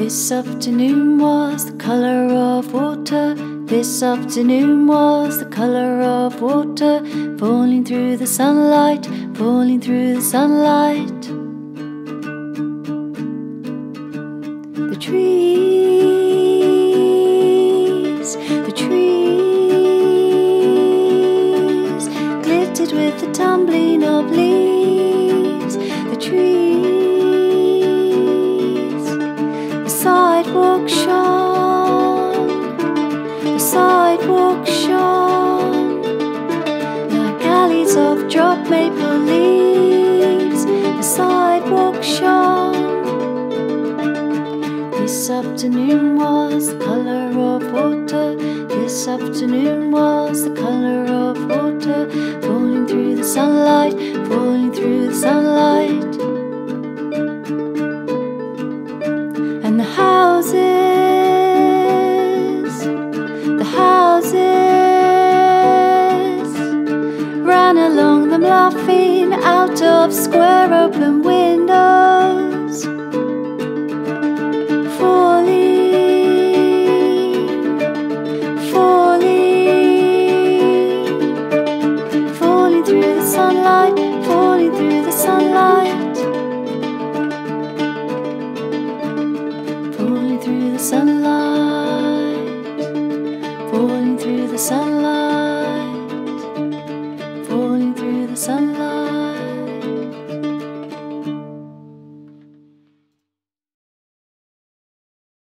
This afternoon was the color of water. This afternoon was the color of water, falling through the sunlight, falling through the sunlight. The trees glittered with the tumbling of leaves. The trees, the sidewalk shone, the sidewalk shone like alleys of dropped maple leaves. The sidewalk shone. This afternoon was the color of water. This afternoon was the color of water, falling through the sunlight, falling through the sunlight. And the houses ran along them, laughing out of square open windows.